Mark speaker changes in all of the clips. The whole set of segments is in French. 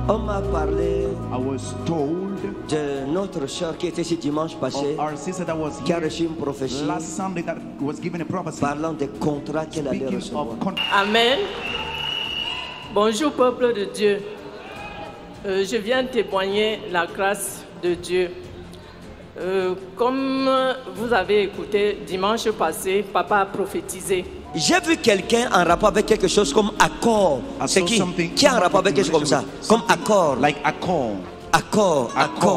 Speaker 1: On m'a parlé
Speaker 2: I was told
Speaker 1: de notre soeur qui était ici dimanche passé,
Speaker 2: of our sister that was
Speaker 1: qui a
Speaker 2: here
Speaker 1: reçu une prophétie
Speaker 2: last Sunday that was given a prophecy
Speaker 1: parlant des contrats qu'elle allait
Speaker 2: speaking
Speaker 1: recevoir.
Speaker 2: of
Speaker 3: Amen. Bonjour peuple de Dieu. Je viens témoigner la grâce de Dieu. Comme vous avez écouté dimanche passé, papa a prophétisé.
Speaker 1: J'ai vu quelqu'un en rapport avec quelque chose comme accord. C'est qui est en rapport avec quelque chose comme ça? Comme accord.
Speaker 2: like accord.
Speaker 1: Accord.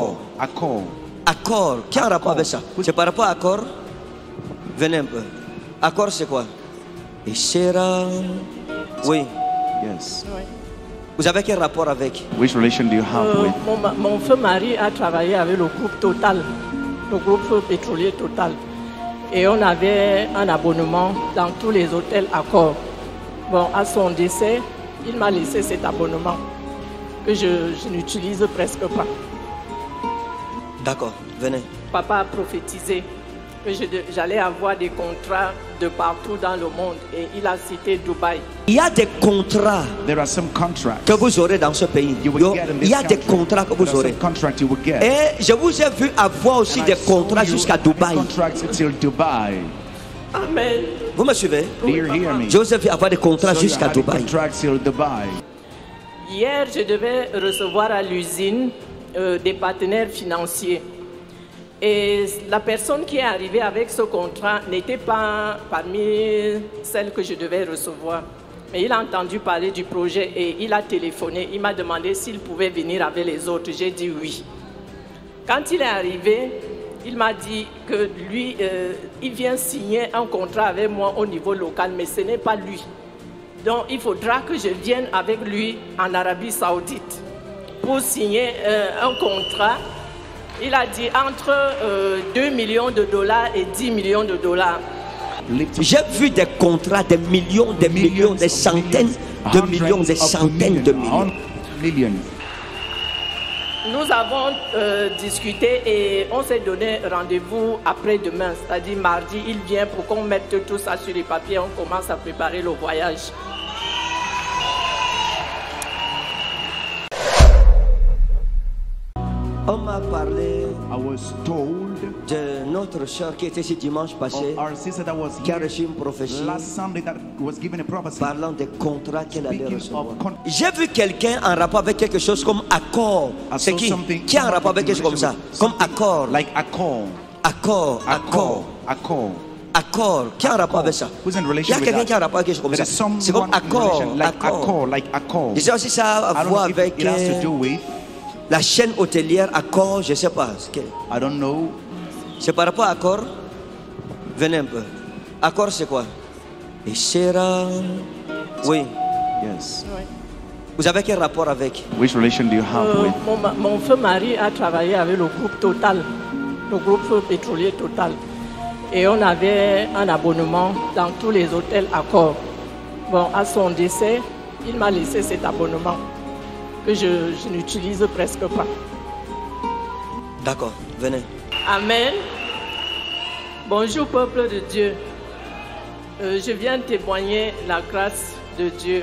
Speaker 1: Accord. Qui est en rapport avec ça? C'est par rapport à accord? Venez un peu. Accord, c'est quoi? Et sera. Oui.
Speaker 2: Yes.
Speaker 1: Vous avez quel rapport avec?
Speaker 2: Which relation do you have with?
Speaker 3: Mon feu mari a travaillé avec le groupe Total, le groupe pétrolier Total. Et on avait un abonnement dans tous les hôtels Accor. Bon, à son décès, il m'a laissé cet abonnement que je n'utilise presque pas.
Speaker 1: D'accord, venez.
Speaker 3: Papa a prophétisé que j'allais avoir des contrats de partout dans le monde et il a cité Dubaï.
Speaker 1: Il y a des contrats
Speaker 2: There are some contracts
Speaker 1: que vous aurez dans ce pays.
Speaker 2: you will get in
Speaker 1: Il
Speaker 2: this
Speaker 1: y a des
Speaker 2: country.
Speaker 1: contrats que
Speaker 2: There
Speaker 1: vous
Speaker 2: are
Speaker 1: aurez.
Speaker 2: some contracts you will get.
Speaker 1: Et je vous ai vu avoir aussi
Speaker 2: And
Speaker 1: des
Speaker 2: I saw
Speaker 1: contrats
Speaker 2: you
Speaker 1: jusqu'à
Speaker 2: having
Speaker 1: Dubaï.
Speaker 2: Contracts until Dubai.
Speaker 3: Amen.
Speaker 1: Vous me suivez?
Speaker 2: Do you hear me?
Speaker 1: Je vous ai vu avoir des contrats
Speaker 2: So you're
Speaker 1: jusqu'à
Speaker 2: having
Speaker 1: Dubaï.
Speaker 2: contracts till Dubai.
Speaker 3: Hier, je devais recevoir à l'usine des partenaires financiers. Et la personne qui est arrivée avec ce contrat n'était pas parmi celles que je devais recevoir. Mais il a entendu parler du projet et il a téléphoné. Il m'a demandé s'il pouvait venir avec les autres. J'ai dit oui. Quand il est arrivé, il m'a dit que lui, il vient signer un contrat avec moi au niveau local, mais ce n'est pas lui. Donc, il faudra que je vienne avec lui en Arabie Saoudite pour signer un contrat. Il a dit entre 2 millions de dollars et 10 millions de dollars.
Speaker 1: J'ai vu des contrats, des millions, des centaines de millions, des centaines de millions.
Speaker 3: Nous avons discuté et on s'est donné rendez-vous après-demain, c'est-à-dire mardi. Il vient pour qu'on mette tout ça sur les papiers. On commence à préparer le voyage.
Speaker 1: On m'a parlé
Speaker 2: I was told
Speaker 1: de notre soeur qui était ici dimanche passé,
Speaker 2: of our sister that was
Speaker 1: qui a
Speaker 2: here
Speaker 1: reçu une prophétie
Speaker 2: last Sunday that was given a prophecy
Speaker 1: parlant des contrats qu'elle allait
Speaker 2: speaking
Speaker 1: recevoir.
Speaker 2: of
Speaker 1: J'ai vu quelqu'un en rapport avec quelque chose comme accord.
Speaker 2: I
Speaker 1: C'est
Speaker 2: saw
Speaker 1: qui
Speaker 2: something
Speaker 1: est en rapport avec quelque chose comme ça? Comme accord.
Speaker 2: like accord.
Speaker 1: Accord. Qui est en rapport avec ça?
Speaker 2: Who's in
Speaker 1: Il y
Speaker 2: relation
Speaker 1: a
Speaker 2: with
Speaker 1: quelqu'un
Speaker 2: that?
Speaker 1: qui est en rapport avec quelque chose comme
Speaker 2: There
Speaker 1: ça.
Speaker 2: is someone
Speaker 1: C'est comme
Speaker 2: in
Speaker 1: accord.
Speaker 2: relation, like accord.
Speaker 1: Je sais aussi ça a à
Speaker 2: I don't
Speaker 1: voir
Speaker 2: know if
Speaker 1: avec
Speaker 2: it has to do with,
Speaker 1: la chaîne hôtelière Accor, je ne sais pas.
Speaker 2: I don't know.
Speaker 1: C'est par rapport à Accor? Venez un peu. Accor, c'est quoi? Et sera. Oui.
Speaker 2: Yes.
Speaker 1: Vous avez quel rapport avec?
Speaker 2: Which relation do you have with?
Speaker 3: Mon feu mari a travaillé avec le groupe Total, le groupe pétrolier Total. Et on avait un abonnement dans tous les hôtels Accor. Bon, à son décès, il m'a laissé cet abonnement que je n'utilise presque pas.
Speaker 1: D'accord, venez.
Speaker 3: Amen. Bonjour peuple de Dieu. Je viens témoigner la grâce de Dieu.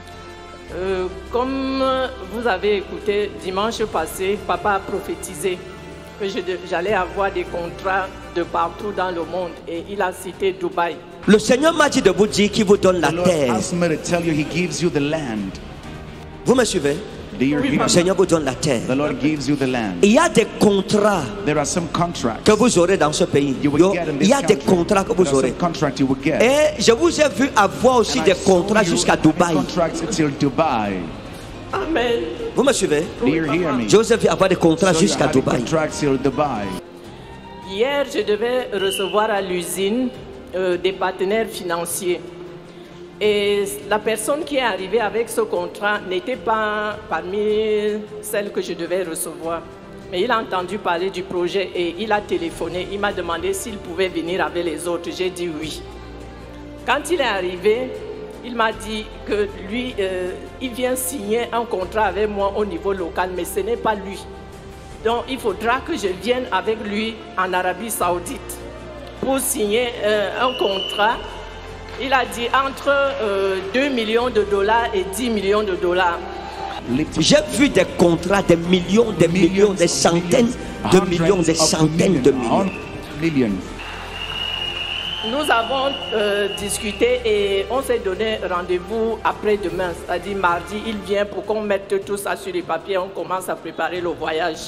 Speaker 3: Comme vous avez écouté dimanche passé, papa a prophétisé que j'allais avoir des contrats de partout dans le monde et il a cité Dubaï.
Speaker 1: Le Seigneur m'a dit de vous dire qu'il vous donne la
Speaker 2: The Lord
Speaker 1: terre.
Speaker 2: asked me to tell you He gives you the land.
Speaker 1: Vous me suivez?
Speaker 2: Do you hear
Speaker 1: Le
Speaker 2: me?
Speaker 1: Seigneur vous donne la terre.
Speaker 2: The Lord gives you the land.
Speaker 1: Il y a des contrats
Speaker 2: There are some contracts
Speaker 1: que vous aurez dans ce pays.
Speaker 2: you will get in
Speaker 1: Il
Speaker 2: this
Speaker 1: y a des
Speaker 2: country.
Speaker 1: contrats que
Speaker 2: There
Speaker 1: vous
Speaker 2: are
Speaker 1: aurez.
Speaker 2: some contracts you will get.
Speaker 1: Et je vous ai vu avoir aussi
Speaker 2: And I
Speaker 1: des
Speaker 2: saw
Speaker 1: contrats
Speaker 2: you
Speaker 1: jusqu'à
Speaker 2: having
Speaker 1: Dubaï.
Speaker 2: Contracts until Dubai.
Speaker 3: Amen.
Speaker 1: Vous me suivez?
Speaker 2: Do you hear me?
Speaker 1: Je vous ai vu avoir des contrats
Speaker 2: So you're
Speaker 1: jusqu'à
Speaker 2: having
Speaker 1: Dubaï.
Speaker 2: contracts till Dubai.
Speaker 3: Hier, je devais recevoir à l'usine des partenaires financiers. Et la personne qui est arrivée avec ce contrat n'était pas parmi celles que je devais recevoir. Mais il a entendu parler du projet et il a téléphoné. Il m'a demandé s'il pouvait venir avec les autres. J'ai dit oui. Quand il est arrivé, il m'a dit que lui, il vient signer un contrat avec moi au niveau local, mais ce n'est pas lui. Donc, il faudra que je vienne avec lui en Arabie Saoudite pour signer un contrat. Il a dit entre 2 millions de dollars et 10 millions de dollars.
Speaker 2: Lift
Speaker 1: J'ai vu des contrats, des millions, des millions, des centaines de millions, des centaines de millions.
Speaker 2: Millions.
Speaker 3: Nous avons discuté et on s'est donné rendez-vous après-demain, c'est-à-dire mardi. Il vient pour qu'on mette tout ça sur les papiers. On commence à préparer le voyage.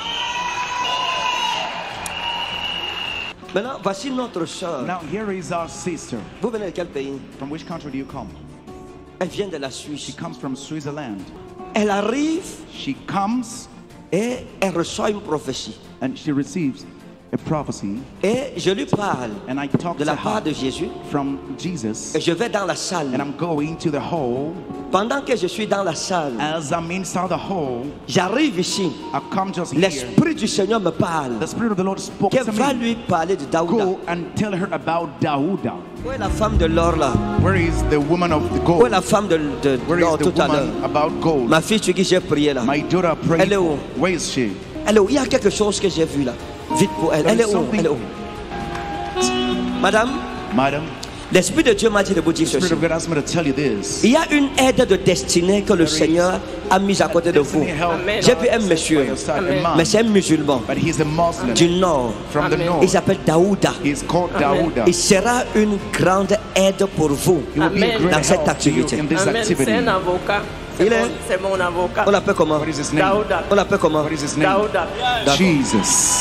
Speaker 1: Maintenant, voici notre soeur.
Speaker 2: Now here is our sister.
Speaker 1: Vous venez de quel pays?
Speaker 2: From which country do you come?
Speaker 1: Elle vient de la
Speaker 2: She
Speaker 1: Suisse.
Speaker 2: comes from Switzerland.
Speaker 1: Elle arrive
Speaker 2: She comes
Speaker 1: et elle reçoit une prophétie.
Speaker 2: and she receives a prophecy,
Speaker 1: Et je lui parle
Speaker 2: and I talk
Speaker 1: de
Speaker 2: to
Speaker 1: la part
Speaker 2: her
Speaker 1: de Jésus.
Speaker 2: from Jesus,
Speaker 1: Et je vais dans la salle.
Speaker 2: and I'm going to the hall.
Speaker 1: Pendant que je suis dans la salle,
Speaker 2: As I'm inside the hall,
Speaker 1: j'arrive ici.
Speaker 2: I come just here.
Speaker 1: L'Esprit du Seigneur me parle.
Speaker 2: The Spirit of the Lord spoke
Speaker 1: Qu'elle
Speaker 2: to
Speaker 1: va
Speaker 2: me.
Speaker 1: lui parler de Daouda.
Speaker 2: Go and tell her about Daouda.
Speaker 1: Où est la femme de l'or là?
Speaker 2: Where is the woman of the
Speaker 1: Où est
Speaker 2: gold?
Speaker 1: la femme de
Speaker 2: Where
Speaker 1: l'or
Speaker 2: is the
Speaker 1: tout à l'heure?
Speaker 2: woman about gold?
Speaker 1: Ma fille sur qui j'ai prié là.
Speaker 2: My daughter prayed.
Speaker 1: Elle est où?
Speaker 2: Where is she?
Speaker 1: Elle est où? Il y a quelque chose que j'ai vu là. Vite pour elle. Elle est où? Elle est où? Madame,
Speaker 2: Madam,
Speaker 1: l'Esprit de Dieu m'a dit de vous dire
Speaker 2: the Spirit
Speaker 1: ceci.
Speaker 2: of God asked me to tell you this.
Speaker 1: Il y a une aide de destinée que le Seigneur a mise à côté de vous.
Speaker 3: Amen.
Speaker 1: J'ai vu un monsieur,
Speaker 3: Amen.
Speaker 1: mais c'est un musulman
Speaker 2: But he's a Muslim
Speaker 1: du nord.
Speaker 2: from the
Speaker 3: Amen.
Speaker 2: north.
Speaker 1: Il s'appelle Daouda.
Speaker 2: He's called Daouda.
Speaker 1: Il sera une grande aide pour vous.
Speaker 2: He will be a
Speaker 3: Amen.
Speaker 2: great
Speaker 1: Dans cette
Speaker 2: help to you
Speaker 1: activité.
Speaker 2: in this
Speaker 3: Amen.
Speaker 2: activity.
Speaker 3: C'est un avocat.
Speaker 1: Il est-
Speaker 3: C'est mon avocat.
Speaker 1: On l'appelle comment?
Speaker 2: What is his name?
Speaker 3: Daouda.
Speaker 1: On l'appelle comment?
Speaker 2: What is his name?
Speaker 3: Daouda.
Speaker 1: D'accord.
Speaker 2: Jesus.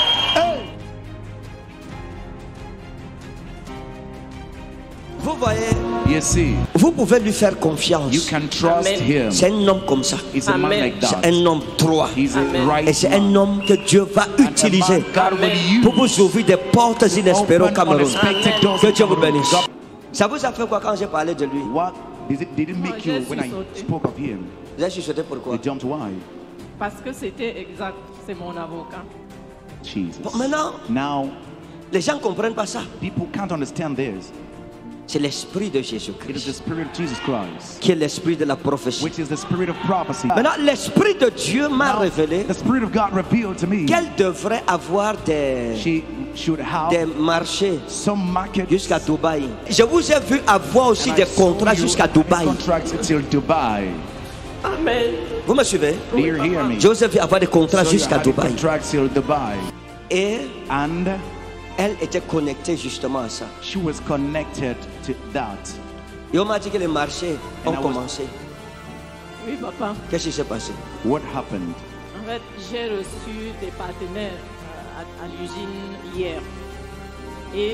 Speaker 1: Vous voyez,
Speaker 2: You see,
Speaker 1: vous pouvez lui faire
Speaker 2: you
Speaker 1: confiance.
Speaker 2: can trust
Speaker 3: Amen.
Speaker 2: him.
Speaker 1: C'est un homme comme ça.
Speaker 2: He's a man
Speaker 3: Amen.
Speaker 2: like
Speaker 1: C'est
Speaker 2: that.
Speaker 1: un homme droit.
Speaker 2: He's a
Speaker 3: Amen.
Speaker 2: right
Speaker 1: Et c'est
Speaker 2: man.
Speaker 1: un homme que Dieu va
Speaker 2: And a man
Speaker 1: utiliser
Speaker 2: God will use
Speaker 1: pour vous ouvrir des portes inespérées au
Speaker 2: open
Speaker 1: Cameroun.
Speaker 2: unexpected
Speaker 3: Amen.
Speaker 2: doors
Speaker 1: Que
Speaker 2: in
Speaker 1: Dieu vous
Speaker 2: Cameroun.
Speaker 1: bénisse.
Speaker 2: God-
Speaker 1: Ça vous a fait quoi quand j'ai parlé de lui?
Speaker 2: What did it make
Speaker 3: j'ai
Speaker 2: you when I
Speaker 3: sursauté.
Speaker 2: spoke of him?
Speaker 1: Vous avez chuchoté pourquoi?
Speaker 2: You jumped why?
Speaker 3: Parce que c'était exact. C'est mon avocat.
Speaker 2: Jesus.
Speaker 1: Bon, maintenant,
Speaker 2: Now,
Speaker 1: les gens ne comprennent pas ça.
Speaker 2: people can't understand this.
Speaker 1: C'est l'esprit de
Speaker 2: It is the
Speaker 1: Jésus-Christ
Speaker 2: Spirit of Jesus Christ,
Speaker 1: qui est l'esprit de la prophétie.
Speaker 2: which is the Spirit of prophecy.
Speaker 1: Maintenant, l'esprit de Dieu m'a
Speaker 2: Now,
Speaker 1: révélé
Speaker 2: the Spirit of God revealed to me
Speaker 1: qu'elle devrait avoir des
Speaker 2: she should have
Speaker 1: marchés
Speaker 2: some markets
Speaker 1: jusqu'à Dubaï. Je vous ai vu avoir aussi
Speaker 2: and I
Speaker 1: des
Speaker 2: saw
Speaker 1: contrats
Speaker 2: you
Speaker 1: jusqu'à
Speaker 2: have
Speaker 1: Dubaï.
Speaker 2: contracts until Dubai.
Speaker 3: Amen.
Speaker 1: Vous me suivez?
Speaker 2: Do you hear me?
Speaker 1: Je vous ai vu avoir des contrats
Speaker 2: So you
Speaker 1: jusqu'à
Speaker 2: had
Speaker 1: Dubaï.
Speaker 2: contracts till Dubai.
Speaker 1: Et
Speaker 2: And
Speaker 1: elle était connectée justement à ça.
Speaker 2: she was connected to that.
Speaker 1: Et on m'a dit que les marchés ont
Speaker 2: And I was-
Speaker 1: commencé.
Speaker 3: Oui, papa.
Speaker 1: Qu'est-ce qui s'est passé?
Speaker 2: What happened?
Speaker 3: En fait, j'ai reçu des partenaires à l'usine hier. Et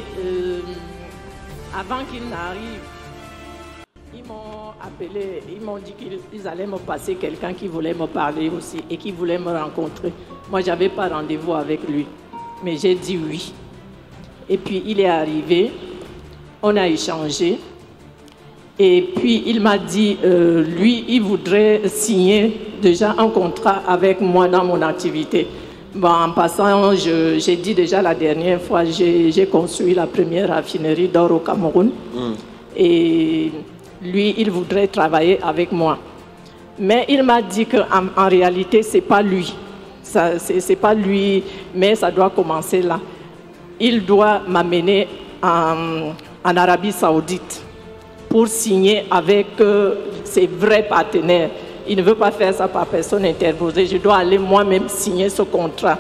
Speaker 3: avant qu'ils n'arrivent, ils m'ont appelé, ils m'ont dit qu'ils allaient me passer quelqu'un qui voulait me parler aussi et qui voulait me rencontrer. Moi, je n'avais pas rendez-vous avec lui, mais j'ai dit oui. Et puis, il est arrivé, on a échangé. Et puis, il m'a dit, lui, il voudrait signer déjà un contrat avec moi dans mon activité. Bon, en passant, j'ai dit déjà la dernière fois, j'ai construit la première raffinerie d'or au Cameroun. Et lui, il voudrait travailler avec moi. Mais il m'a dit qu'en réalité, ce n'est pas lui. C'est pas lui, mais ça doit commencer là. Il doit m'amener en Arabie Saoudite pour signer avec ses vrais partenaires. Il ne veut pas faire ça par personne interposée. Je dois aller moi-même signer ce contrat.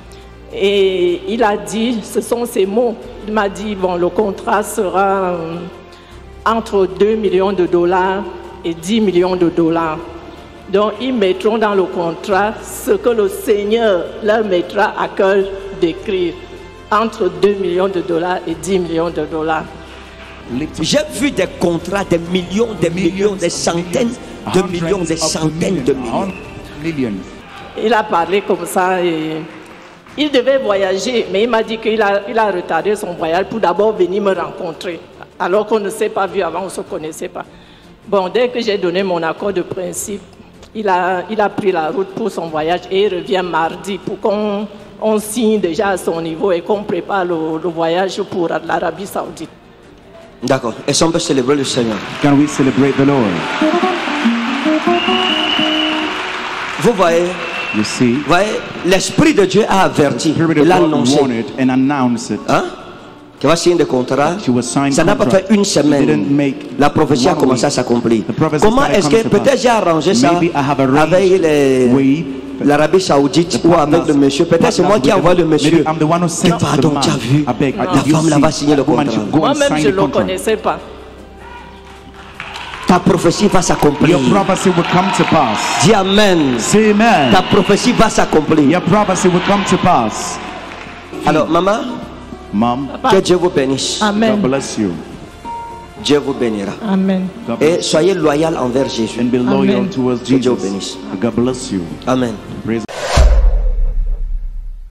Speaker 3: Et il a dit, ce sont ses mots, il m'a dit, bon, le contrat sera entre 2 millions de dollars et 10 millions de dollars. Donc, ils mettront dans le contrat ce que le Seigneur leur mettra à cœur d'écrire, entre 2 millions de dollars et 10 millions de dollars.
Speaker 1: J'ai vu des contrats, des millions, des millions, des centaines de millions, des centaines de millions.
Speaker 2: Millions.
Speaker 3: Il a parlé comme ça et il devait voyager, mais il m'a dit qu'il a retardé son voyage pour d'abord venir me rencontrer, alors qu'on ne s'est pas vu avant, on ne se connaissait pas. Bon, dès que j'ai donné mon accord de principe, il a pris la route pour son voyage et il revient mardi pour qu'on signe déjà à son niveau et qu'on prépare le voyage pour l'Arabie Saoudite.
Speaker 1: D'accord. Est-ce qu'on peut célébrer le Seigneur?
Speaker 2: Can we celebrate the Lord?
Speaker 1: Vous voyez,
Speaker 2: You see,
Speaker 1: l'Esprit de Dieu a averti,
Speaker 2: the Spirit of
Speaker 1: il a
Speaker 2: God
Speaker 1: annoncé.
Speaker 2: warned and announced it.
Speaker 1: Hein? qui va signer des contrats,
Speaker 2: She will sign
Speaker 1: ça n'a pas
Speaker 2: contract.
Speaker 1: fait une
Speaker 2: She
Speaker 1: semaine.
Speaker 2: didn't make
Speaker 1: La prophétie a
Speaker 2: 1
Speaker 1: commencé à
Speaker 2: week.
Speaker 1: s'accomplir.
Speaker 2: The prophecy
Speaker 1: Comment
Speaker 2: started
Speaker 1: est-ce
Speaker 2: coming
Speaker 1: que
Speaker 2: to
Speaker 1: peut-être
Speaker 2: pass.
Speaker 1: j'ai arrangé ça
Speaker 2: Maybe I have arranged
Speaker 1: avec l'Arabie Saoudite ou avec le monsieur? Peut-être c'est moi qui ai envoyé le monsieur.
Speaker 2: I'm the one who sent the
Speaker 1: Pardon,
Speaker 2: man.
Speaker 1: tu as vu?
Speaker 2: I beg,
Speaker 1: La
Speaker 2: did you
Speaker 1: femme là
Speaker 2: see?
Speaker 1: va signer le
Speaker 2: That woman
Speaker 1: contrat.
Speaker 2: should go and
Speaker 3: Moi-même,
Speaker 2: sign
Speaker 3: je
Speaker 2: the
Speaker 3: ne le
Speaker 2: contract.
Speaker 3: connaissais pas.
Speaker 1: Ta prophétie va s'accomplir.
Speaker 2: Your prophecy will come to pass.
Speaker 1: Dis Amen.
Speaker 2: Say amen.
Speaker 1: Ta prophétie va s'accomplir.
Speaker 2: Your prophecy will come to pass.
Speaker 1: Alors, maman,
Speaker 2: Mom,
Speaker 1: que Dieu vous bénisse.
Speaker 2: God
Speaker 3: Amen.
Speaker 2: bless you.
Speaker 1: Dieu vous bénira.
Speaker 3: Amen.
Speaker 2: God
Speaker 1: Et
Speaker 2: bless
Speaker 1: soyez loyal envers Jésus.
Speaker 2: you. And be loyal
Speaker 3: Amen.
Speaker 2: towards
Speaker 1: Que Dieu vous
Speaker 2: Jesus.
Speaker 1: bénisse.
Speaker 2: God bless you.
Speaker 1: Amen.
Speaker 2: Praise